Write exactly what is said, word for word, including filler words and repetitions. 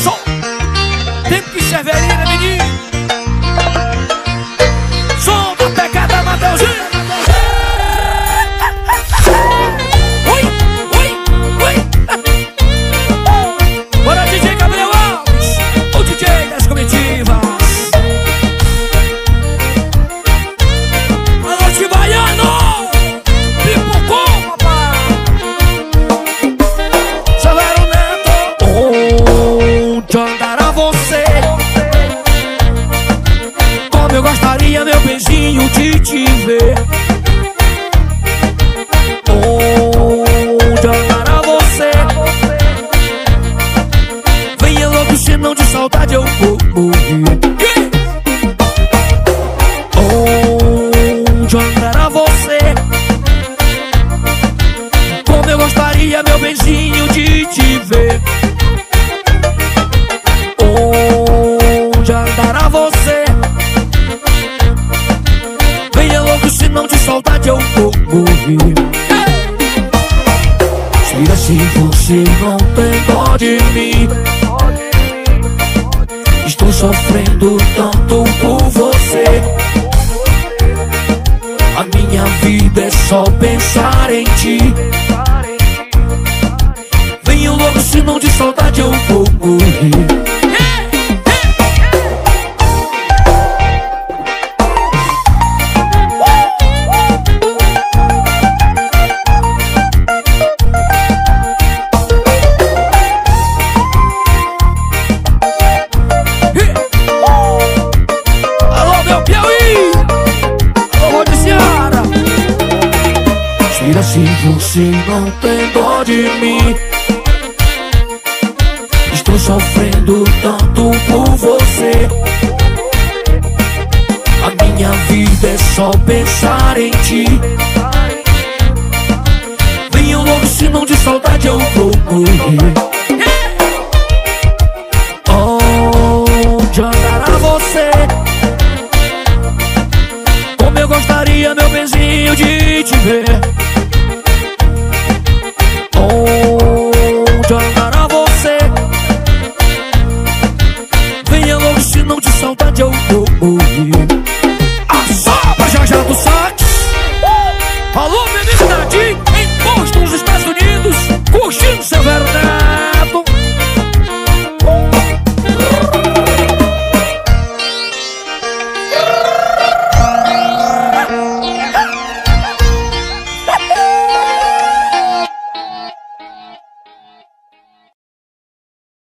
som. Tempo que Severina, menino. Som da pegada, Mateuzinho. Ui, ui, ui. Bora, D J Gabriel Alves, o D J das comitivas. Alô, Tibaiano. Pipocou, papai. Severo Neto. Onde andará você? Como eu gostaria, meu beijinho, de te ver. Onde andará você? Venha logo, senão de saudade eu vou morrer. Onde andará você? Como eu gostaria, meu beijinho, de te ver. Onde andará você? Venha logo, senão de saudade eu vou morrer. Tira se você não tem dó de mim. Estou sofrendo tanto por você. A minha vida é só pensar em ti. Venha logo, senão de saudade eu vou morrer. Tira se você não tem dó de mim. Estou sofrendo tanto por você. A minha vida é só pensar em ti. Venha logo, senão de saudade eu vou morrer.